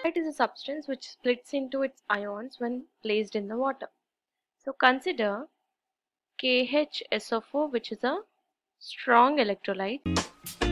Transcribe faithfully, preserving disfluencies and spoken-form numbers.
It is a substance which splits into its ions when placed in the water. So consider K H S O four, which is a strong electrolyte.